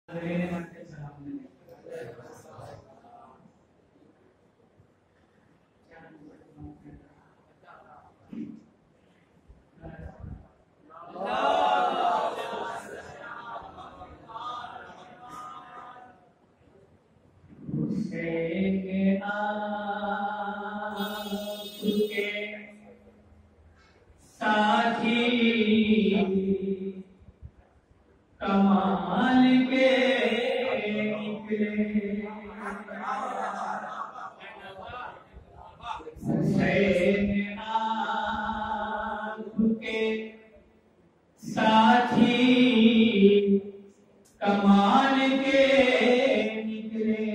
साथी कमाल के निकले, हुसैन आपके साथी कमाल के निकले,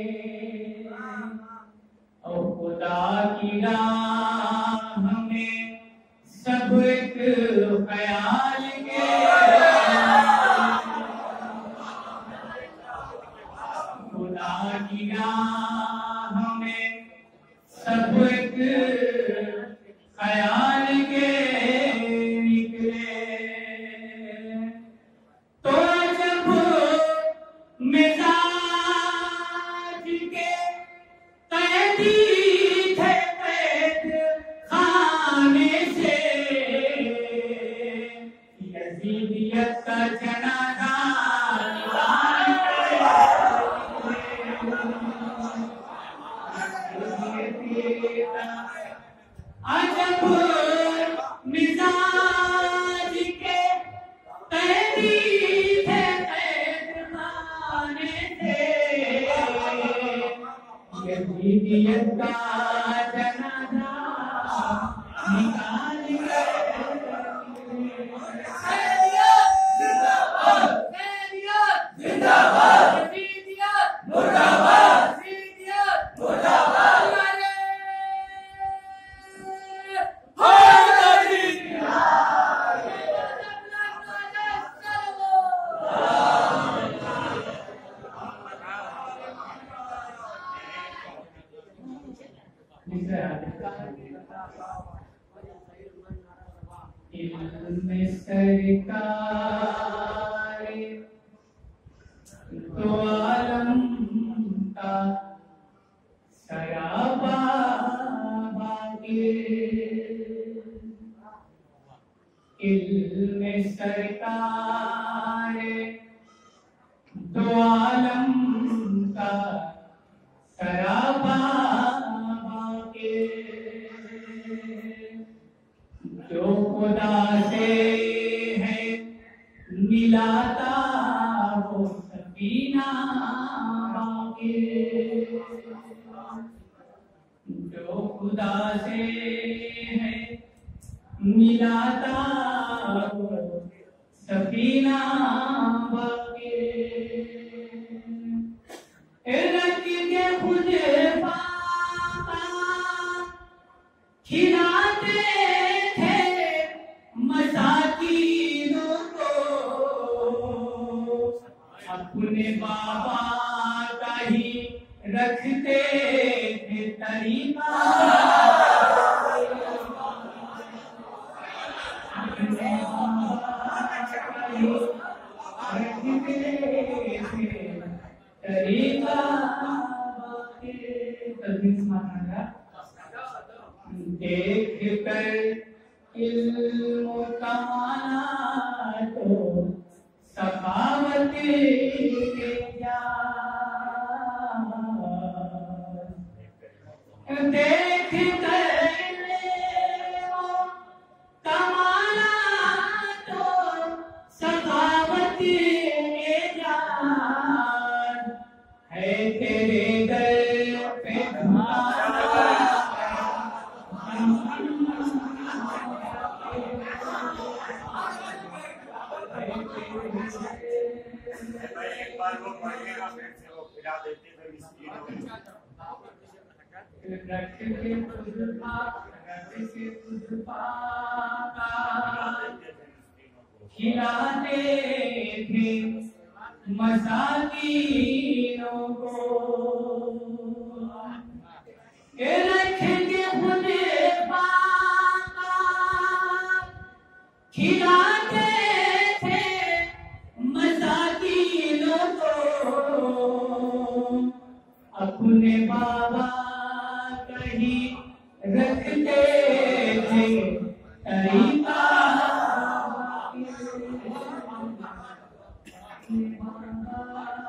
और खुदा की राह में सब एक ख्याल के, खुदा की राह में सब एक ख्याल के निकले। तो जब मिजाज के कैदी थे कैद खाने से, यजीदियत का जनाजा अजब मिजाज के कैदी थे कैद खाने से, यजीदियत का जनाजा निकाल सरकार तो आलम का सराबा बाके, इल्म सरकार तो आलम का सराबा बाके, जो खुदा से है मिलाता वो सफीना बाके, जो खुदा से है मिलाता वो सफीना बाके, रख के खुद पाका खिलाते थे मसाकीनों को, अपने बाबा का ही रखते थे तरीका, अपने बाबा का ही रखते थे तरीका। देख कर इल्म कमाना तो सखावत के जान, देख कर कमाना तो सखावत के जान, है तेरे दर पे एक बार वो पढ़िएगा फिर से वो खिला देते थे मिस्किनों को। खिलाते थे मसाकीनों को, रखेंगे खुद पाका खिलाते थे मसाकीनों को, अपने बाबा कहीं रखते थे तरीका